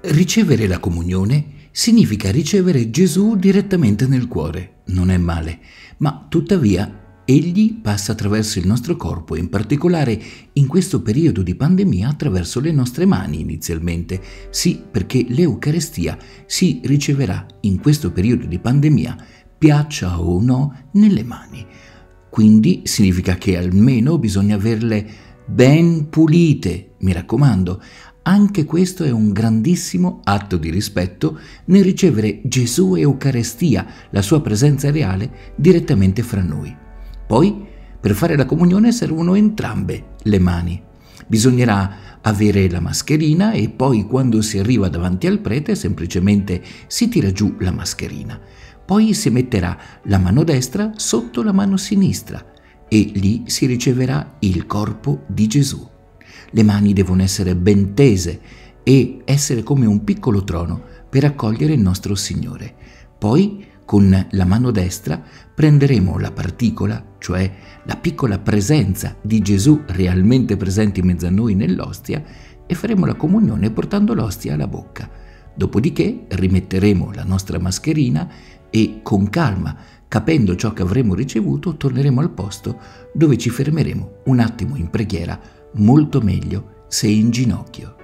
Ricevere la comunione significa ricevere Gesù direttamente nel cuore. Non è male, ma tuttavia Egli passa attraverso il nostro corpo, in particolare in questo periodo di pandemia attraverso le nostre mani inizialmente. Sì, perché l'Eucarestia si riceverà in questo periodo di pandemia, piaccia o no, nelle mani. Quindi significa che almeno bisogna averle ben pulite, mi raccomando. Anche questo è un grandissimo atto di rispetto nel ricevere Gesù Eucarestia, la sua presenza reale, direttamente fra noi. Poi, per fare la comunione servono entrambe le mani. Bisognerà avere la mascherina e poi quando si arriva davanti al prete semplicemente si tira giù la mascherina. Poi si metterà la mano destra sotto la mano sinistra e lì si riceverà il corpo di Gesù. Le mani devono essere ben tese e essere come un piccolo trono per accogliere il nostro Signore. Poi, con la mano destra, prenderemo la particola, cioè la piccola presenza di Gesù realmente presente in mezzo a noi nell'ostia, e faremo la comunione portando l'ostia alla bocca. Dopodiché rimetteremo la nostra mascherina e con calma, capendo ciò che avremo ricevuto, torneremo al posto dove ci fermeremo un attimo in preghiera, molto meglio se in ginocchio.